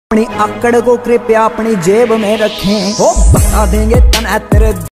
अपनी आकड़ को कृपया अपनी जेब में रखें, हो बता देंगे तना तेरे